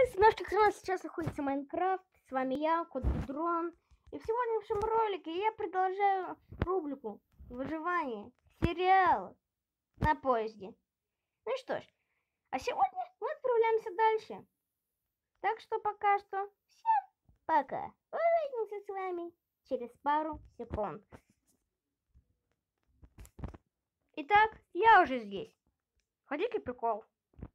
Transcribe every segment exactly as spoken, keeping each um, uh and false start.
С наших экранах сейчас находится Майнкрафт. С вами я, Кот Дрон. И в сегодняшнем ролике я продолжаю рубрику выживание сериала на поезде. Ну что ж, а сегодня мы отправляемся дальше. Так что пока что всем пока. Увидимся с вами через пару секунд. Итак, я уже здесь. Ходите, прикол.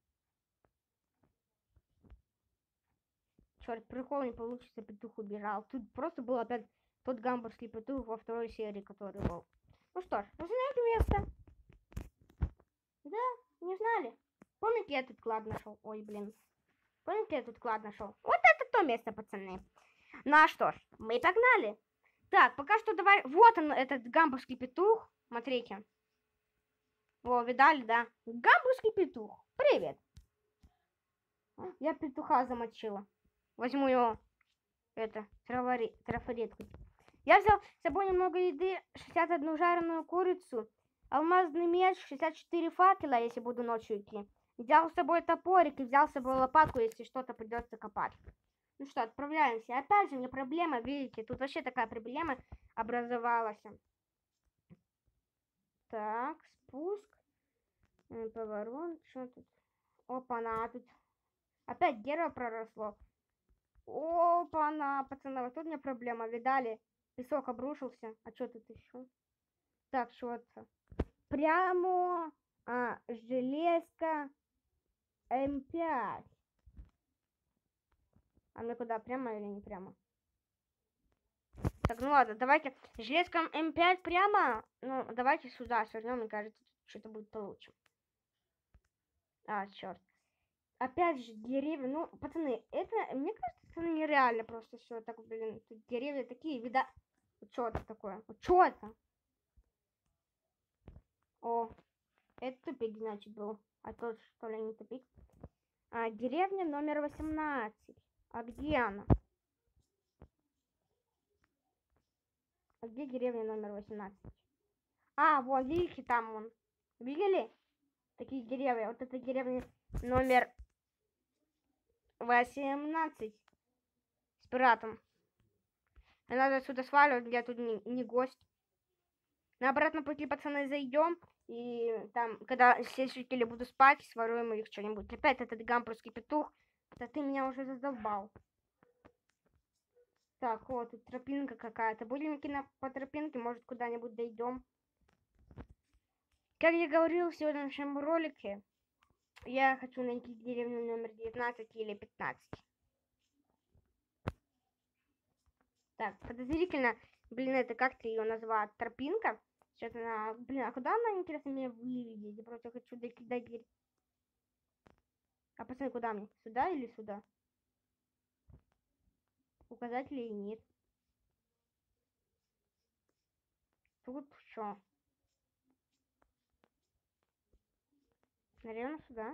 Черт, прикол не получится, петух убежал. Тут просто был опять тот гамбургский петух во второй серии, который был. Ну что ж, начинаем место. Да, не знали? Помните, я тут клад нашел? Ой, блин. Помните, я тут клад нашел? Вот это то место, пацаны. Ну а что ж, мы погнали. Так, пока что давай... Вот он, этот гамбургский петух. Смотрите. О, видали, да? Гамбургский петух. Привет. Я петуха замочила. Возьму его, это, трафаретку. Я взял с собой немного еды, шестьдесят одну жареную курицу, алмазный меч, шестьдесят четыре факела, если буду ночью идти. Взял с собой топорик и взял с собой лопатку, если что-то придется копать. Ну что, отправляемся. Опять же, мне проблема, видите, тут вообще такая проблема образовалась. Так, спуск. Поворот, что тут? Опа-на, тут опять дерево проросло. Опа-на, пацаны, вот тут у меня проблема, видали? Песок обрушился. А что тут еще? Так, что это? Прямо а, железка эм пять. А мне куда, прямо или не прямо? Так, ну ладно, давайте. Железка эм пять прямо. Ну, давайте сюда свернем, мне кажется, что-то будет получше. А, черт. Опять же, деревья. Ну, пацаны, это, мне кажется, это нереально просто все так, блин. Тут деревья такие, вида. Что это такое? Что это? О, это тупик, значит, был. А тот, что ли, не тупик. А, деревня номер восемнадцать. А где она? А где деревня номер восемнадцать? А, вот, видите, там вон. Видели? Такие деревья. Вот это деревня номер восемнадцать. С пиратом. И надо отсюда сваливать, я тут не, не гость. На обратном пути, пацаны, зайдем. И там, когда все жители будут спать, своруем их что-нибудь. Опять этот гамбургский петух. Да ты меня уже задолбал. Так, вот, тут тропинка какая-то. Будем идти на, по тропинке, может, куда-нибудь дойдем. Как я говорил в сегодняшнем ролике, я хочу найти деревню номер девятнадцать или пятнадцать. Так, подозрительно, блин, это как ты ее назвала? Тропинка? Сейчас она, блин, а куда она, интересно, меня выведет? Я просто хочу дойти до деревни. А пацаны, куда мне? Сюда или сюда? Указателей нет. Тут что? Наверное, сюда.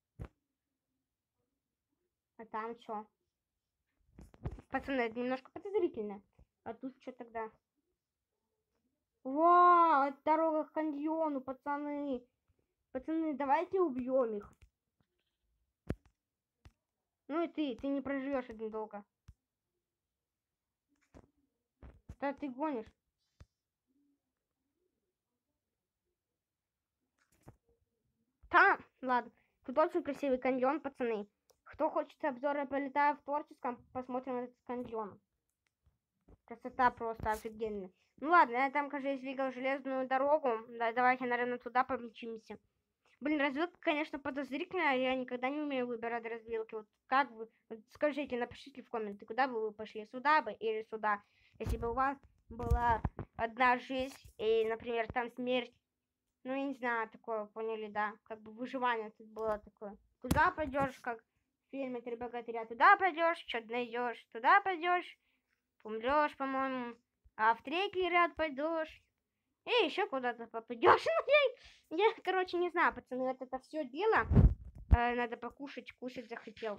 А там что? Пацаны, это немножко подозрительно. А тут что тогда? Вау, это дорога к каньону, пацаны. Пацаны, давайте убьем их. Ну и ты, ты не проживешь один долго. Да ты гонишь. Там, ладно. Тут очень красивый каньон, пацаны. Кто хочет обзор, я полетаю в творческом, посмотрим этот каньон. Красота просто офигенная. Ну ладно, я там, кажется, двигал железную дорогу. Да, давайте, наверное, туда помчимся. Блин, развилка, конечно, подозрительная. Я никогда не умею выбирать развилки. Вот как вы... Вот скажите, напишите в комменты, куда бы вы пошли, сюда бы или сюда. Если бы у вас была одна жизнь, и, например, там смерть. Ну, я не знаю, такое, поняли, да? Как бы выживание тут было такое. Туда пойдешь, как в фильме «Три богатыря». Туда пойдешь, что-то найдешь. Туда пойдешь, умрешь, по-моему. А в третий ряд пойдешь. И еще куда-то попадешь. я, я, короче, не знаю, пацаны, вот это все дело. Э, надо покушать, кушать захотел.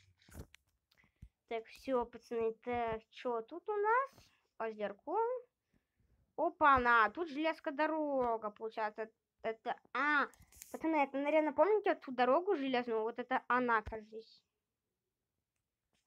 Так, все, пацаны, так, что тут у нас? Озерко. Опа-на, тут железка дорога, получается. Это, а, пацаны, это, наверное, помните ту дорогу железную? Вот это она, кажется.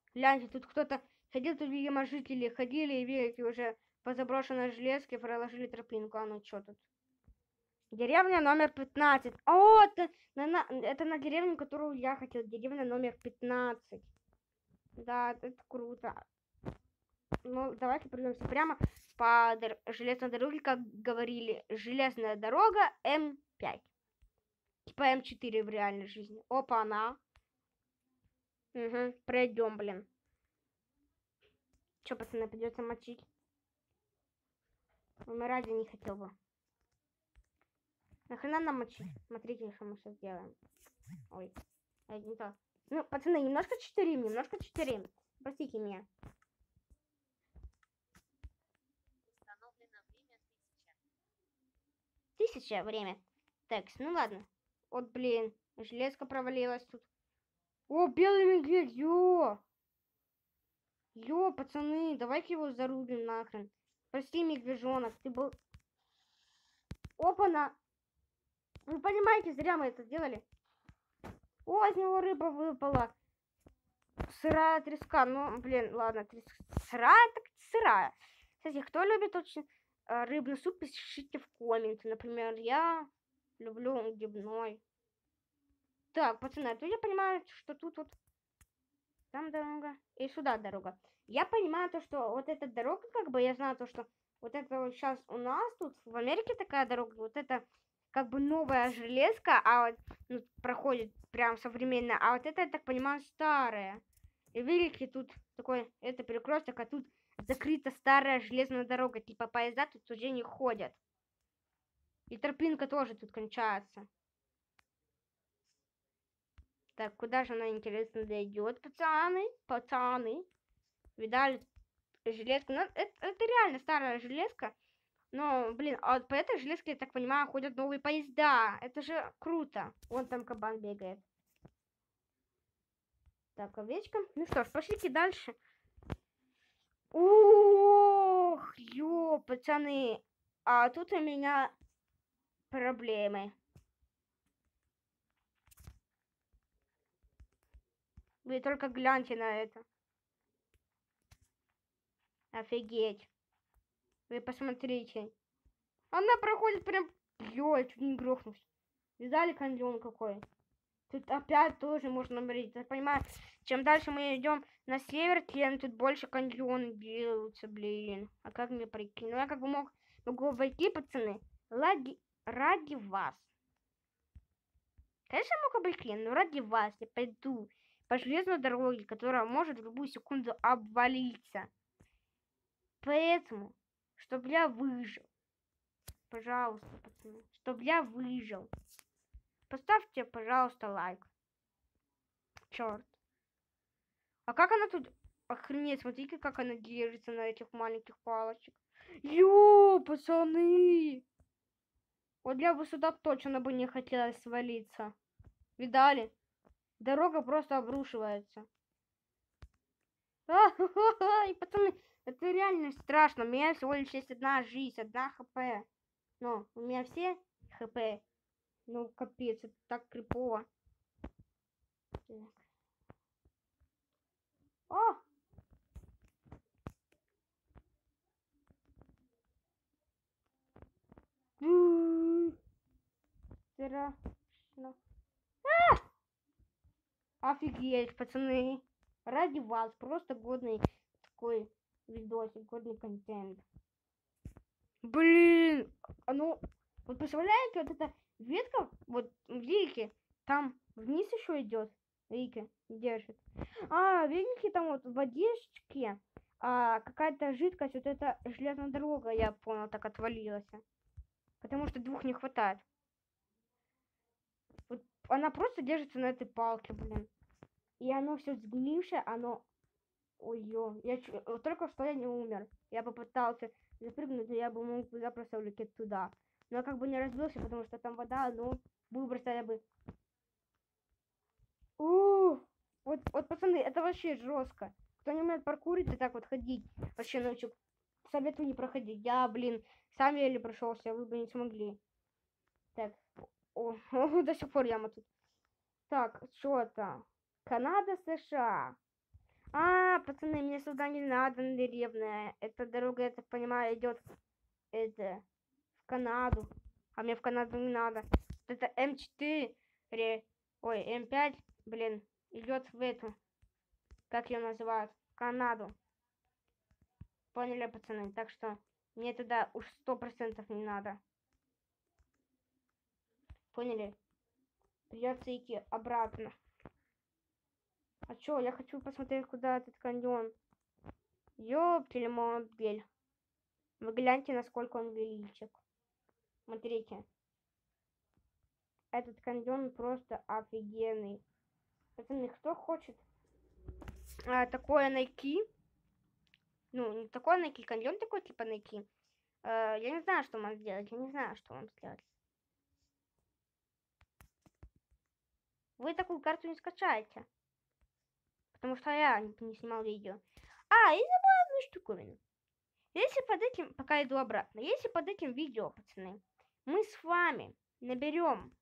Гляньте, тут кто-то ходил, тут, видимо, жители ходили и велики уже по заброшенной железке проложили тропинку. А ну что тут? Деревня номер пятнадцать. О, это на, на, это на деревню, которую я хотел. Деревня номер пятнадцать. Да, это круто. Ну, давайте пройдемся прямо по дор железной дороге, как говорили. Железная дорога М пять. Типа М четыре в реальной жизни. Опа, она. Угу, пройдем, блин. Че, пацаны, придется мочить? Умирать я не хотел бы. Нахрена нам мочить? Смотрите, что мы сейчас делаем. Ой, это не то. Ну, пацаны, немножко читерим, немножко читерим. Простите меня. Установлено время тысяча. Тысяча время. Так, ну ладно. Вот, блин, железка провалилась тут. О, белый медведь, ё! Ё, пацаны, давайте его зарубим нахрен. Прости, медвежонок, ты был... Опа-на! Вы понимаете, зря мы это сделали. О, из него рыба выпала. Сырая треска. Ну, блин, ладно, трес... сырая, так сырая. Кстати, кто любит очень э, рыбный суп, пишите в комменты. Например, я люблю грибной. Так, пацаны, а то я понимаю, что тут вот там дорога и сюда дорога. Я понимаю то, что вот эта дорога, как бы, я знаю то, что вот это вот сейчас у нас тут в Америке такая дорога, вот это как бы новая железка, а вот ну, проходит прям современная, а вот это, я так понимаю, старая. И видите, тут такой, это перекресток, а тут закрыта старая железная дорога, типа поезда тут уже не ходят. И тропинка тоже тут кончается. Так, куда же она, интересно, дойдет, пацаны? Пацаны. Видали железку? Ну, это, это реально старая железка. Но, блин, а вот по этой железке, я так понимаю, ходят новые поезда. Это же круто. Вон там кабан бегает. Так, овечка. Ну что ж, пошлите дальше. Ох, ё, пацаны. А тут у меня проблемы. Вы только гляньте на это. Офигеть. Вы посмотрите. Она проходит прям... Ё, я чуть не грохнулся. Видали каньон какой? Тут опять тоже можно умереть. Я понимаю, чем дальше мы идем на север, тем тут больше каньоны делаются, блин. А как мне пройти? Ну, я как бы мог, могу войти, пацаны, ради, ради вас. Конечно, я мог обойти, но ради вас я пойду по железной дороге, которая может в любую секунду обвалиться. Поэтому, чтобы я выжил, пожалуйста, пацаны, чтобы я выжил, поставьте, пожалуйста, лайк. Черт. А как она тут... Охренеть, смотрите, как она держится на этих маленьких палочек. Ё, пацаны! Вот я бы сюда точно бы не хотелось свалиться. Видали? Дорога просто обрушивается. И пацаны, это реально страшно. У меня всего лишь есть одна жизнь, одна хп. Но у меня все хп. Ну, капец, это так крипово. О! Страшно. Офигеть, пацаны. Ради вас. Просто годный такой видосик, годный контент. Блин. А ну, вот представляете, вот эта ветка, вот, видите, там вниз еще идет. Видите, держит. А, видите, там вот в водичке а, какая-то жидкость, вот эта железная дорога, я понял, так отвалилась. Потому что двух не хватает. Вот она просто держится на этой палке, блин. И оно все сгнившее, оно... Ой-ё, я ч... только что я не умер. Я попытался запрыгнуть, но я бы мог запросто улететь туда. Но я как бы не разбился, потому что там вода, но выбросил я бы... У, вот, вот, пацаны, это вообще жестко. Кто не умеет паркурить и так вот ходить, вообще ночью, советую не проходить. Я, блин, сам еле прошелся, вы бы не смогли. Так, о, до сих пор яма тут. Так, что это? Канада, США. А, пацаны, мне сюда не надо, на деревня. Эта дорога, я так понимаю, идет это, в Канаду. А мне в Канаду не надо. Это эм четыре, ой, эм пять, блин, идет в эту, как ее называют, в Канаду. Поняли, пацаны? Так что мне туда уж сто процентов не надо. Поняли? Придется идти обратно. А чё, я хочу посмотреть, куда этот каньон. Ёптель-мотель. Вы гляньте, насколько он величек. Смотрите. Этот каньон просто офигенный. Пацаны, кто хочет а, такое найти? Ну, не такой найти, каньон такой типа найти. А, я не знаю, что вам сделать. Я не знаю, что вам сделать. Вы такую карту не скачаете. Потому что я не снимал видео. А, и забыла одну штуковину. Если под этим, пока иду обратно, если под этим видео, пацаны, мы с вами наберем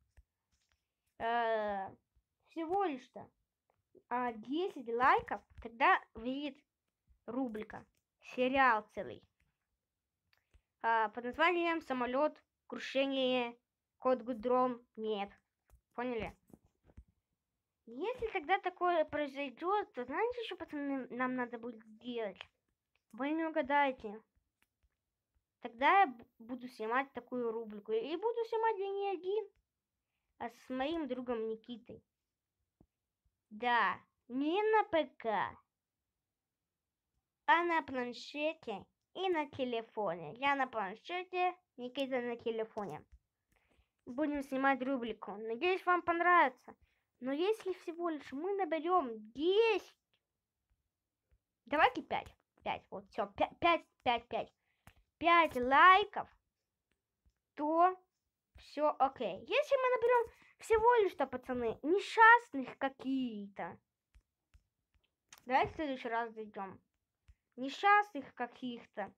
э, всего лишь-то э, десять лайков, тогда выйдет рубрика, сериал целый. Э, под названием «Самолет, крушение, кот Гудрон». Нет. Поняли? Если тогда такое произойдет, то знаете, что, пацаны, нам надо будет сделать? Вы не угадаете. Тогда я буду снимать такую рубрику. И буду снимать я не один, а с моим другом Никитой. Да, не на ПК, а на планшете и на телефоне. Я на планшете, Никита на телефоне. Будем снимать рубрику. Надеюсь, вам понравится. Но если всего лишь мы наберем десять... Давайте пять. пять, вот, все, пять, пять, пять, пять. пять лайков, то все окей. Если мы наберем всего лишь-то, пацаны, несчастных какие-то. Давайте в следующий раз зайдем. Несчастных каких-то.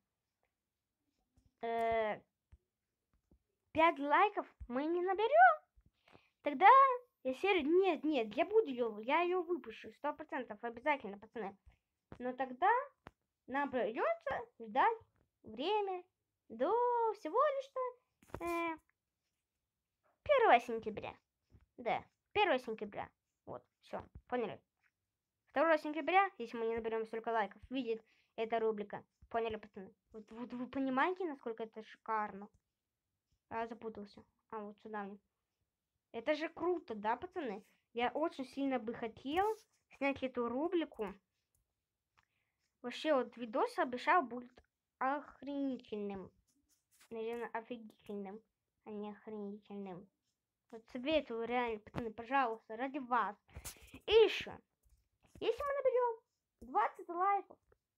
Э, пять лайков мы не наберем. Тогда я серию... Нет, нет, я буду ее, я ее выпущу. Сто процентов обязательно, пацаны. Но тогда нам придется ждать время до всего лишь-то э, первого сентября. Да, первого сентября. Вот, все, поняли. второго сентября, если мы не наберем столько лайков, видит эта рубрика. Поняли, пацаны? Вот, вот вы понимаете, насколько это шикарно? А, запутался. А, вот сюда мне. Это же круто, да, пацаны? Я очень сильно бы хотел снять эту рубрику. Вообще, вот видос обещал будет охренительным. Наверное, офигительным, а не охренительным. Вот советую, реально, пацаны, пожалуйста, ради вас. И еще, если мы наберем двадцать лайков,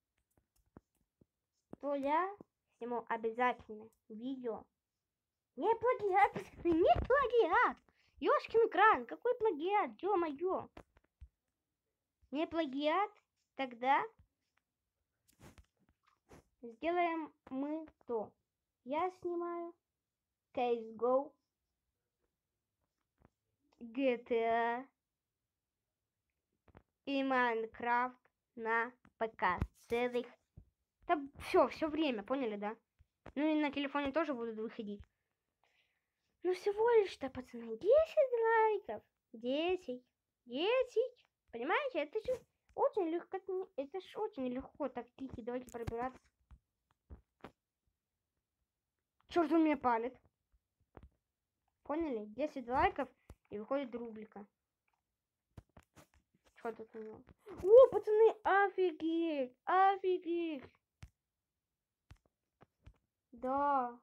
то я сниму обязательно видео. Не плагиат, пацаны, не плагиат. Ёшкин кран, какой плагиат, ё-моё. Не плагиат, тогда сделаем мы то. Я снимаю си эс го, джи ти эй и Майнкрафт на ПК. Целых. Да все, все время, поняли, да? Ну и на телефоне тоже будут выходить. Ну всего лишь-то, пацаны, десять лайков. десять. десять. Понимаете, это же очень легко. Это же очень легко так тихо. Давайте пробираться. Черт, он меня палит. Поняли? десять лайков и выходит рубрика. Что тут у него? О, пацаны, офигеть! Офигеть! Да.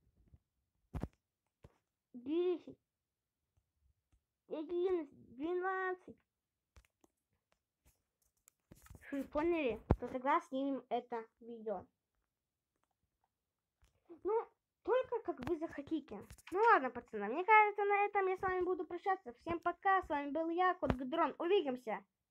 десять. одиннадцать. двенадцать. Вы поняли? То тогда снимем это видео. Ну, только как вы захотите. Ну ладно, пацаны, мне кажется, на этом я с вами буду прощаться. Всем пока, с вами был я, Кот Гудрон. Увидимся!